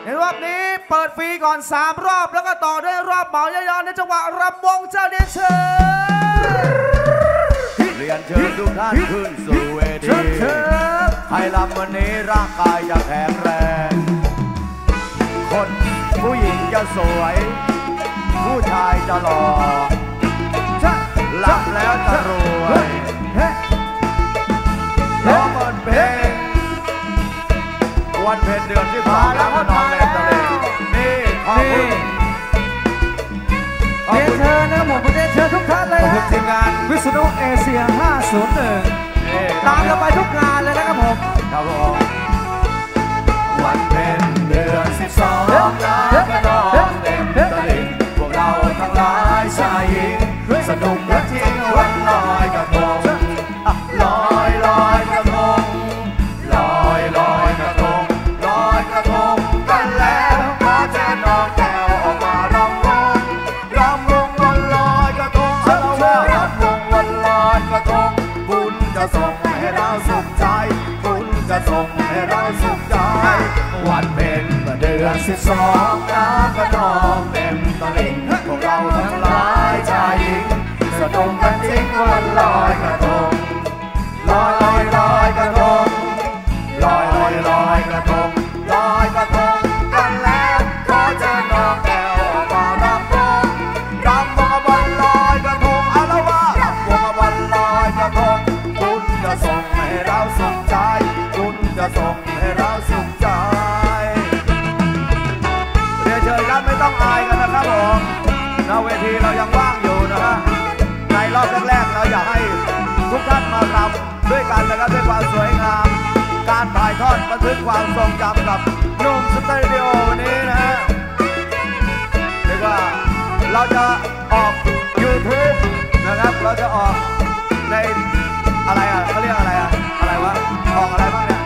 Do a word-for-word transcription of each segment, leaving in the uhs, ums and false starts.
ในรอบนี้เปิดฟรีก่อนสามรอบแล้วก็ต่อด้วยรอบเหมายาวๆในจังหวะรำวงเจ้าเดียเชิญเรียนเชิญทุกท่านขึ้นสู่เวทีให้ลำวันนี้ร่างกายจะแข็งแรงคนผู้หญิงจะสวยผู้ชายจะหล่อลำแล้วจะรวยร้องบนเพลงวันเพ็ญเดือนที่ผ่านแล้วก็นอนเล่นทะเลนี่ขอบคุณเรียนเชิญนะครับผมเรียนเชิญทุกท่านเลยขอบคุณทีมงานวิษณุเอเชียห้าศูนย์หนึ่งตามกันไปทุกงานเลยนะครับผมครับผมวันเพ็ญเดือนสิบสองน้ำก็นองเต็มตลิ่งพวกเราทั้งหลายชายหญิงสนุกกันทิ้งวันลอยกระทงลอยลอยกระทงลอยลอยกระทงลอยกระทงกันแล้วขอเชิญน้องแก้วออกมารำวงรำวงวันลอยกระทงเราว่ารำวงวันลอยกระทงบุญจะส่งให้เราสุขใจบุญจะส่งให้เราสุขใจวันเพ็ญเดือนสิบสองน้ำก็นองเต็มตลิ่งพวกเราทั้งหลายชายหญิงสนุกกันจริงวันลอยกระทงลอยลอยลอยกระทงลอยลอยลอยกระทงลอยกระทงกันแล้วขอเชิญน้องแก้วออกมารำวงรำวงวันลอยกระทงอาละวะรำวงวันลอยกระทงบุญจะส่งให้เราสุขใจบุญจะส่งให้เราสุขใจเรียนเชิญครับไม่ต้องอายกันนะครับผมณเวทีเรายังว่างอยู่นะฮะในรอบแรกๆเราอยากให้ทุกท่านมารำด้วยกันนะครับด้วยความสวยงามการถ่ายทอดบันทึกความทรงจำกับหนุ่มสตูดิโอวันนี้นะฮะเรียกว่าเราจะออก ยูทูบ นะครับเราจะออกในอะไรอ่ะเขาเรียกอะไรอ่ะอะไรวะออกอะไรบ้างเนี่ย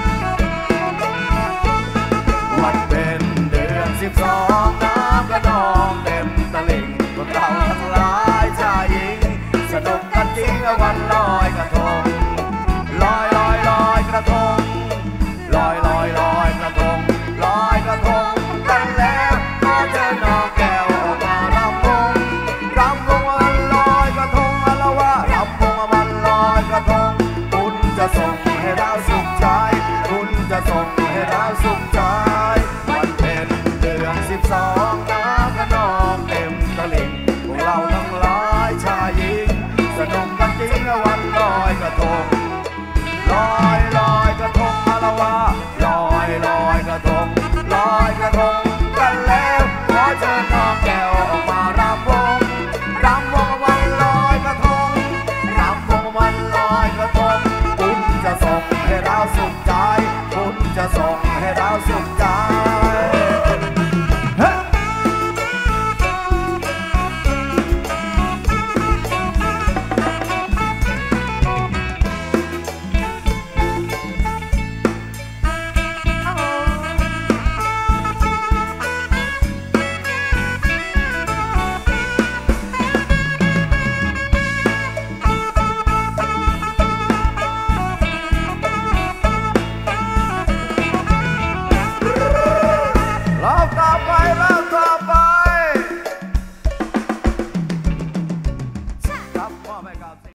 วันเป็นเดือนสิบสองน้ำกระนองเต็มตลิ่งพวกเราทั้งหลายชายหญิงสนุกกันจริงวันลอยกระทงลอยลอยลอยกระทงลอยลอยลอยกระทงลอยกระทงกันแล้วขอเชิญน้องแก้วออกมารำวงรำวงวันลอยกระทงอาละวะรำวงวันลอยกระทงบุญจะส่งให้เราสุขใจบุญจะส่งให้เราสุขใจวันเพ็ญเดือนสิบสองน้ำกระนองเต็มตลิ่งพวกเราทั้งหลายชายหญิงสนุกกันจริงวันลอยกระทงลอยลอยกระทงอาละวะลอยลอยกระทงลอยกระทงกันแล้วขอเชิญน้องแก้วออกมารำวงรำวงวันลอยกระทงรำวงวันลอยกระทงบุญจะส่งให้เราสุขใจบุญจะส่งให้เราสุข